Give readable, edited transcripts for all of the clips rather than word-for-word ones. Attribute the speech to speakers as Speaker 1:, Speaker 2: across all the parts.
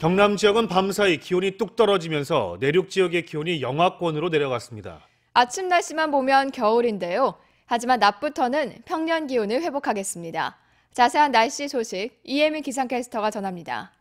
Speaker 1: 경남 지역은 밤사이 기온이 뚝 떨어지면서 내륙 지역의 기온이 영하권으로 내려갔습니다.
Speaker 2: 아침 날씨만 보면 겨울인데요. 하지만 낮부터는 평년 기온을 회복하겠습니다. 자세한 날씨 소식 이혜민 기상캐스터가 전합니다.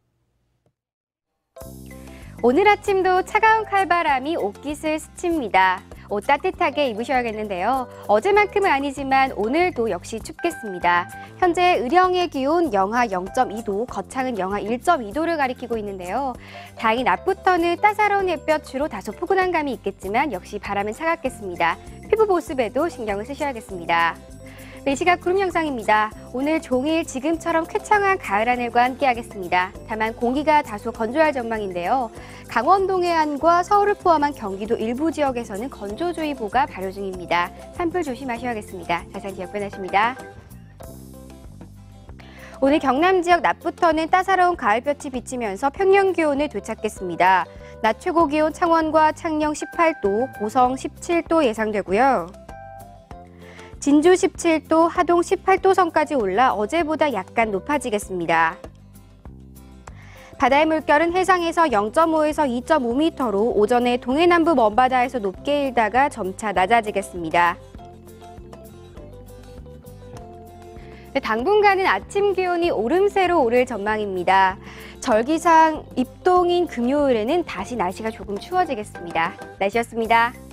Speaker 3: 오늘 아침도 차가운 칼바람이 옷깃을 스칩니다. 옷 따뜻하게 입으셔야겠는데요. 어제만큼은 아니지만 오늘도 역시 춥겠습니다. 현재 의령의 기온 영하 0.2도, 거창은 영하 1.2도를 가리키고 있는데요. 다행히 낮부터는 따사로운 햇볕으로 다소 포근한 감이 있겠지만 역시 바람은 차갑겠습니다. 피부 보습에도 신경을 쓰셔야겠습니다. 이 시각 구름 영상입니다. 오늘 종일 지금처럼 쾌청한 가을 하늘과 함께하겠습니다. 다만 공기가 다소 건조할 전망인데요. 강원도 해안과 서울을 포함한 경기도 일부 지역에서는 건조주의보가 발효 중입니다. 산불 조심하셔야겠습니다. 자세한 지역 변하십니다. 오늘 경남 지역 낮부터는 따사로운 가을볕이 비치면서 평년 기온을 되찾겠습니다. 낮 최고 기온 창원과 창녕 18도, 고성 17도 예상되고요. 진주 17도, 하동 18도 선까지 올라 어제보다 약간 높아지겠습니다. 바다의 물결은 해상에서 0.5에서 2.5m로 오전에 동해남부 먼바다에서 높게 일다가 점차 낮아지겠습니다. 당분간은 아침 기온이 오름세로 오를 전망입니다. 절기상 입동인 금요일에는 다시 날씨가 조금 추워지겠습니다. 날씨였습니다.